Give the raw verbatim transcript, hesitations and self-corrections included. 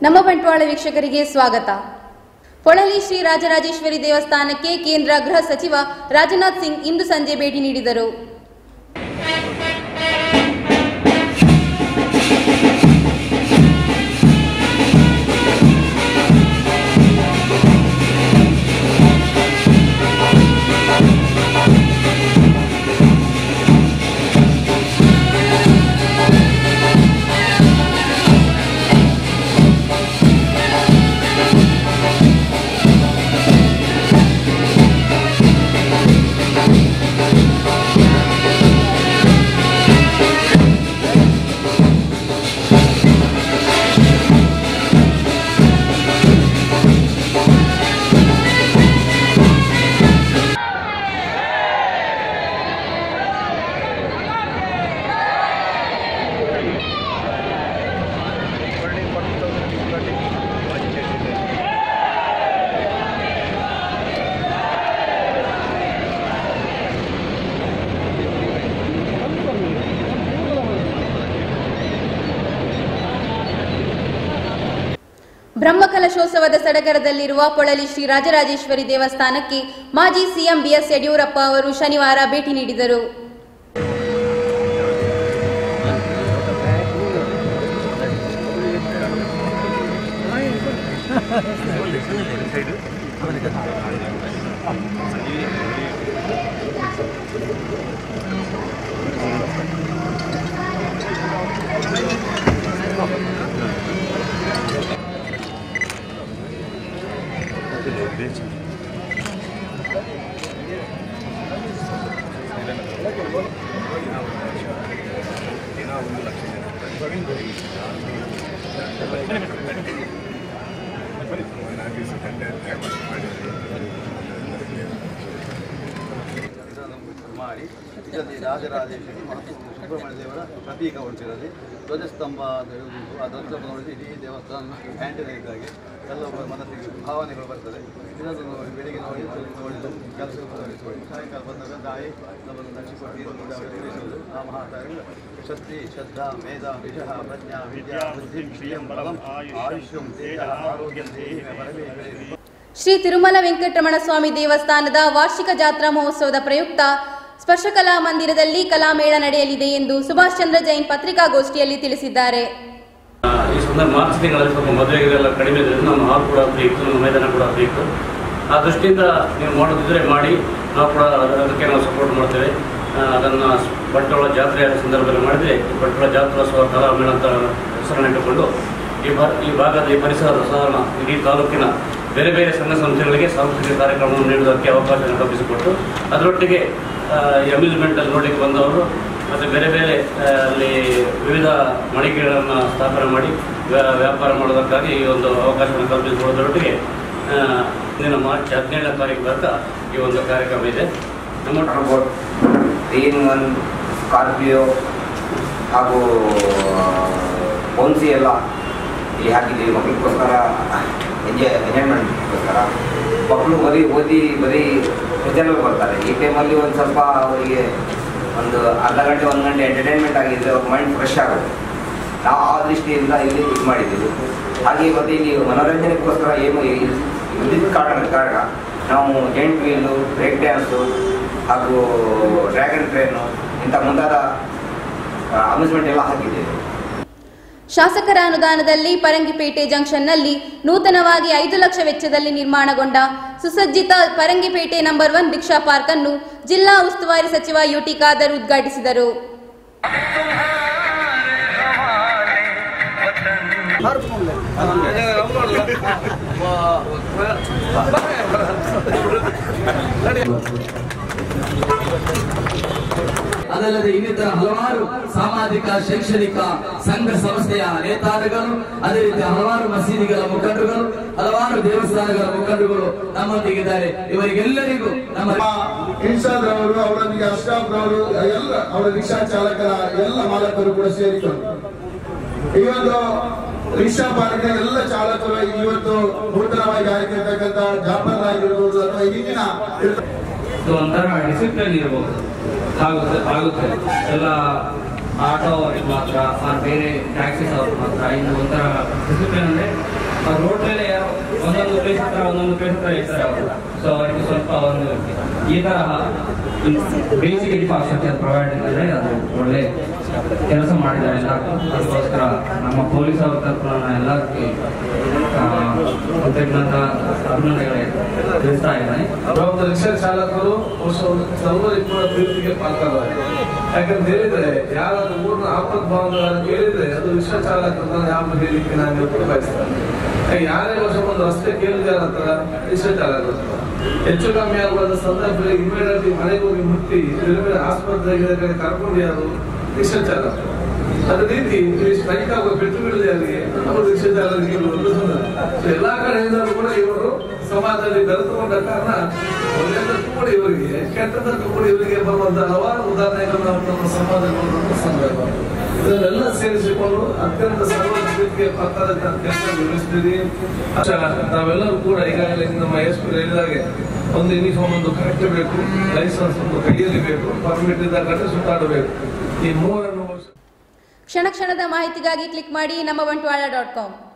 ನಮ್ಮ ಬಂಟ್ವಾಳ ವೀಕ್ಷಕರಿಗೆ ಸ್ವಾಗತ. ಪೊಳಲಿ ಶ್ರೀ ರಾಜರಾಜೇಶ್ವರಿ ದೇವಸ್ಥಾನಕ್ಕೆ ಕೇಂದ್ರ ಗೃಹ ಸಚಿವ ರಾಜನಾಥ್ ಸಿಂಗ್ ಇಂದು ಸಂಜೆ ಭೇಟಿ ನೀಡಿದರು. ಬ್ರಹ್ಮಕಲಶೋತ್ಸವದ ಸಡಗರದಲ್ಲಿರುವ ಪೊಳಲಿ ಶ್ರೀ ರಾಜರಾಜೇಶ್ವರಿ ದೇವಸ್ಥಾನಕ್ಕೆ ಮಾಜಿ ಸಿಎಂ ಬಿಎಸ್ ಯಡಿಯೂರಪ್ಪ ಅವರು ಶನಿವಾರ ಭೇಟಿ ನೀಡಿದರು. ಮಾಡಿ ಇದರಲ್ಲಿ ರಾಜರಾಜೇಶ್ವರಿ ಮತ್ತು ಸುಬ್ರಹ್ಮಣ್ಯ ದೇವರ ಪ್ರತೀಕ ಹೊರಟಿರೋದು ಧ್ವಜಸ್ತಂಭ ಅಂತ ಹೇಳುವುದು. ಆ ಧ್ವಜಸ್ತಂಭ ನೋಡಿದ್ರೆ ಇಡೀ ದೇವಸ್ಥಾನ ಕ್ಯಾಂಟೀನ್ ಇದ್ದಾಗೆ ಎಲ್ಲ ಮನಸ್ಸಿಗೆ ಭಾವನೆಗಳು ಬರ್ತದೆ. ಇದನ್ನು ನೋಡಿ ಬೆಳಿಗ್ಗೆ ನೋಡಿ ನೋಡಿದ್ದು ಕೆಲಸ ನೋಡಿ ಸಾಯಂಕಾಲ ಬಂದಾಗ ತಾಯಿ ನಮ್ಮನ್ನು ನಡೆಸಿಕೊಟ್ಟು ಆ ಮಹಾತಾಯಿ ಶಕ್ತಿ ಶ್ರದ್ಧಾ ಮೇಧ ವಿಷಃ ಪ್ರಜ್ಞಾ ವಿದ್ಯಾ ಬುದ್ಧಿ ಶ್ರಿಯಂ ಬಲಂ ಆಯುಷ್ಯಂ ತೇಜ ಆರೋಗ್ಯಂ ದೇಹಿ ಪರಮೇಶ್ವರಿ. ಶ್ರೀ ತಿರುಮಲ ವೆಂಕಟರಮಣ ಸ್ವಾಮಿ ದೇವಸ್ಥಾನದ ವಾರ್ಷಿಕ ಜಾತ್ರಾ ಮಹೋತ್ಸವದ ಪ್ರಯುಕ್ತ ಸ್ಪರ್ಶಕಲಾ ಮಂದಿರದಲ್ಲಿ ಕಲಾಮೇಳ ನಡೆಯಲಿದೆ ಎಂದು ಸುಭಾಷ್ ಚಂದ್ರ ಜೈನ್ ಪತ್ರಿಕಾಗೋಷ್ಠಿಯಲ್ಲಿ ತಿಳಿಸಿದ್ದಾರೆ. ಈ ಸಂದರ್ಭ ಮಾರ್ಚ್ ತಿಂಗಳಲ್ಲಿ ಸ್ವಲ್ಪ ಮದುವೆಗೆಲ್ಲ ಕಡಿಮೆ ಇದ್ರೆ ನಮ್ಮ ಹಾಲ್ ಕೂಡ ಫ್ರೀ ಇತ್ತು, ನಮ್ಮ ಮೈದಾನ ಕೂಡ ಫ್ರೀ ಇತ್ತು. ಆ ದೃಷ್ಟಿಯಿಂದ ನೀವು ಮಾಡೋದಿದ್ರೆ ಮಾಡಿ, ನಾವು ಕೂಡ ಅದಕ್ಕೆ ನಾವು ಸಪೋರ್ಟ್ ಮಾಡ್ತೇವೆ. ಅದನ್ನು ಬಂಟ್ವಾಳ ಜಾತ್ರೆಯ ಸಂದರ್ಭದಲ್ಲಿ ಮಾಡಿದರೆ ಬಂಟ್ವಾಳ ಜಾತ್ರೋತ್ಸವ ಕಲಾಮೇಳ ಅಂತ ಹೆಸರನ್ನು ಇಟ್ಟುಕೊಂಡು ಈ ಬಾ ಈ ಭಾಗದ ಈ ಪರಿಸರದ ಸಾಧಾರಣ ಇಡೀ ತಾಲೂಕಿನ ಬೇರೆ ಬೇರೆ ಸಂಘ ಸಂಸ್ಥೆಗಳಿಗೆ ಸಾಂಸ್ಕೃತಿಕ ಕಾರ್ಯಕ್ರಮವನ್ನು ನೀಡುವುದಕ್ಕೆ ಅವಕಾಶವನ್ನು ಕಲ್ಪಿಸಿಕೊಟ್ಟು ಅದರೊಟ್ಟಿಗೆ ಅಮ್ಯೂಸ್ಮೆಂಟಲ್ಲಿ ನೋಡಲಿಕ್ಕೆ ಬಂದವರು ಮತ್ತು ಬೇರೆ ಬೇರೆ ಅಲ್ಲಿ ವಿವಿಧ ಮಳಿಗೆಗಳನ್ನು ಸ್ಥಾಪನೆ ಮಾಡಿ ವ್ಯಾಪಾರ ಮಾಡೋದಕ್ಕಾಗಿ ಈ ಒಂದು ಅವಕಾಶವನ್ನು ಕಲ್ಪಿಸಿಕೊಡೋದರೊಟ್ಟಿಗೆ ಇಂದಿನ ಮಾರ್ಚ್ ಹದಿನೇಳನೇ ತಾರೀಕು ತನಕ ಈ ಒಂದು ಕಾರ್ಯಕ್ರಮ ಇದೆ. ನಮ್ಮ ರೇನ್ ಒನ್ ಸ್ಕಾರ್ಪಿಯೋ ಹಾಗೂ ಬೌನ್ಸಿ ಎಲ್ಲ ಇಲ್ಲಿ ಹಾಕಿದ್ದೀವಿ ಮಕ್ಕಳಿಗೋಸ್ಕರ ಎಂಜಾಯ್ ಎಂಜಾಯ್ಮೆಂಟ್ಗೋಸ್ಕರ. ಮಕ್ಕಳು ಬರೀ ಓದಿ ಬರೀ ಪ್ರಜೆಗಳು ಬರ್ತಾರೆ. ಈ ಟೈಮಲ್ಲಿ ಒಂದು ಸ್ವಲ್ಪ ಅವರಿಗೆ ಒಂದು ಅರ್ಧ ಗಂಟೆ ಒಂದು ಗಂಟೆ ಎಂಟರ್ಟೈನ್ಮೆಂಟ್ ಆಗಿದ್ದರೆ ಅವ್ರ ಮೈಂಡ್ ಫ್ರೆಶ್ ಆಗುತ್ತೆ. ನಾವು ಆ ದೃಷ್ಟಿಯಿಂದ ಇಲ್ಲಿ ಇದು ಮಾಡಿದ್ದೀವಿ. ಹಾಗೆ ಮತ್ತು ಇಲ್ಲಿ ಮನೋರಂಜನೆಗೋಸ್ಕರ ಏನು ಇದ್ದಿದ್ದ ಕಾರಣ ಕಾರಣ ನಾವು ಜೈಂಟ್ ವೀಲು, ಬ್ರೇಕ್ ಡ್ಯಾನ್ಸು ಹಾಗೂ ಡ್ರ್ಯಾಗನ್ ಟ್ರೈನು ಇಂಥ ಮುಂತಾದ ಅಮ್ಯೂಸ್ಮೆಂಟ್ ಎಲ್ಲ ಹಾಕಿದ್ದೇವೆ. ಶಾಸಕರ ಅನುದಾನದಲ್ಲಿ ಪರಂಗಿಪೇಟೆ ಜಂಕ್ಷನ್ನಲ್ಲಿ ನೂತನವಾಗಿ ಐದು ಲಕ್ಷ ವೆಚ್ಚದಲ್ಲಿ ನಿರ್ಮಾಣಗೊಂಡ ಸುಸಜ್ಜಿತ Parangipete number one rickshaw park ಅನ್ನು ಜಿಲ್ಲಾ ಉಸ್ತುವಾರಿ ಸಚಿವ ಯುಟಿ ಖಾದರ್ ಉದ್ಘಾಟಿಸಿದರು. ಅದಲ್ಲದೆ ಇನ್ನಿತರ ಹಲವಾರು ಸಾಮಾಜಿಕ ಶೈಕ್ಷಣಿಕ ಸಂಘ ಸಂಸ್ಥೆಯ ನೇತಾರಗಳು, ಅದೇ ರೀತಿ ಹಲವಾರು ಮಸೀದಿಗಳ ಮುಖಂಡರುಗಳು, ಹಲವಾರು ದೇವಸ್ಥಾನಗಳ ಮುಖಂಡರುಗಳು ನಮ್ಮೊಂದಿಗಿದ್ದಾರೆ. ಇವರಿಗೆಲ್ಲರಿಗೂ ನಮ್ಮ ಇನ್ಸಾದ್ರವರು, ಅವರೊಂದಿಗೆ ಅಶ್ರಾಫ್ರವರು, ಎಲ್ಲ ಅವರ ರಿಕ್ಷಾ ಚಾಲಕರ ಎಲ್ಲ ಮಾಲಕರು ಕೂಡ ಸೇರಿಕೊಂಡು ಇವತ್ತು ರಿಕ್ಷಾ ಪಾರ್ಕ್ನ ಎಲ್ಲ ಚಾಲಕರು ಇವತ್ತು ನೂತನವಾಗಿ ಆಗಿರ್ತಕ್ಕಂಥ ಜಾಫರ್ ಆಗಿರ್ಬೋದು ಅಥವಾ ಹಿಂದಿನ ಒಂಥರ ಡಿಸಿಪ್ಲಿನ್ ಇರಬಹುದು ಆಗುತ್ತೆ ಆಗುತ್ತೆ ಎಲ್ಲ ಆಟೋ ಅವ್ರಿಗೆ ಮಾತ್ರ ಬೇರೆ ಟ್ಯಾಕ್ಸೀಸ್ ಅವ್ರಿಗೆ ಮಾತ್ರ ಇನ್ನು ಒಂಥರ ಡಿಸಿಪ್ಲಿನ್ ಅಂದರೆ ರೋಡ್ ಮೇಲೆ ಒಂದೊಂದು ಪ್ಲೇಸ್ ಹತ್ರ ಒಂದೊಂದು ಪ್ಲೇಸ್ ಹತ್ರ ಇರ್ತಾರೆ ಅವರು. ಸೊ ಅವರಿಗೆ ಸ್ವಲ್ಪ ಒಂದು ಈ ಥರ ಬೇಸಿಕ್ ಇನ್ಫ್ರಾಸ್ಟ್ರಕ್ಚರ್ ಪ್ರೊವೈಡ್ ಇದ್ದರೆ ಅದು ಒಳ್ಳೆ ಕೆಲಸ ಮಾಡಿದ್ದಾರೆ ಎಲ್ಲ. ಅದಕ್ಕೋಸ್ಕರ ನಮ್ಮ ಪೊಲೀಸ್ ಅವ್ರ ತರಫ ನಾನು ಎಲ್ಲರಿಗೆ ಕೃತಜ್ಞತ ಅಭಿನಂದನೆಗಳೇ ತಿಳಿಸ್ತಾ ಇದ್ದೇನೆ. ಒಂದು ರಿಕ್ಷಾ ಚಾಲಕರು ಸರ್ವರಿ ಕೂಡ ಪ್ರೀತಿಗೆ ಪಾತ್ರರಾಗಿ, ಯಾಕಂತ ಹೇಳಿದ್ರೆ ಯಾರಾದ್ರೂ ಊರಿನ ಆಪತ್ ಭಾವನೆಗಳನ್ನು ಕೇಳಿದ್ರೆ ಅದು ರಿಕ್ಷಾ ಚಾಲಕರನ್ನ ಯಾವ ಹೇಳಿಕೆ ನಾನು ಬಯಸ್ತೇನೆ. ಯಾರೇ ವರ್ಷ ಒಂದು ರಸ್ತೆ ಕೇಳಿದಾರ ಹತ್ರ ರಿಕ್ಷಾ ಚಾಲಕರು ಹೆಚ್ಚು ಕಮ್ಮಿ ಆಗುವ ಸಂದರ್ಭದಲ್ಲಿ ಇಮಿಡಿಯೇಟ್ಲಿ ಮನೆಗೆ ಹೋಗಿ ಮುಟ್ಟಿ ಆಸ್ಪತ್ರೆಗೆ ಕರ್ಕೊಂಡು ಯಾರು ರಿಕ್ಷಾ ಚಾಲಕರು. ಅದೇ ರೀತಿ ಸ್ಟ್ರೈಕ್ ಆಗುವ ಪೆಟ್ಟುಗಳಿದೆ ಅವರಿಗೆ ಅವರು ರಿಕ್ಷಾ ಚಾಲಕರಿಗೆ ಎಲ್ಲಾ ಕಡೆಯಿಂದಲೂ ಕೂಡ ಇವರು ಸಮಾಜದಲ್ಲಿ ಬೆರೆತುಕೊಂಡ ಕಾರಣ ಒಳ್ಳೆಯದಕ್ಕೂ ಕೂಡ ಇವರಿಗೆ ಕೆಟ್ಟದಕ್ಕೂ ಕೂಡ ಇವರಿಗೆ ಬರುವಂತ ಹಲವಾರು ಉದಾಹರಣೆಗಳು ನಾವು ನಮ್ಮ ಸಮಾಜದಲ್ಲಿ ಸಂದರ್ಭ ಇದನ್ನೆಲ್ಲ ಸೇರಿಸಿಕೊಂಡು ಅತ್ಯಂತ ಸರ್ವರಿಗೆ ಪಾತ್ರದ ಕೆಲಸ ನಿರ್ವಹಿಸ್ತೀರಿ. ನಾವೆಲ್ಲರೂ ಕೂಡ ಈಗಾಗಲೇ ನಮ್ಮ ಎಸ್ ಪಿ ಹೇಳಿದಾಗೆ ಒಂದು ಯೂನಿಫಾರ್ಮ್ ಒಂದು ಕರೆಕ್ಟ್ ಬೇಕು, ಲೈಸೆನ್ಸ್ ಒಂದು ಕೈಯಲ್ಲಿ ಬೇಕು, ಪರ್ಮಿಟ್ ಇದ್ದಾಗ ಸುತ್ತಾಡಬೇಕು. ಈ ಮೂರನ್ನು ಕ್ಷಣ ಕ್ಷಣದ ಮಾಹಿತಿಗಾಗಿ ಕ್ಲಿಕ್ ಮಾಡಿ ನಮ್ಮ ಬಂಟ್ವಾಳ ಡಾಟ್ ಕಾಮ್.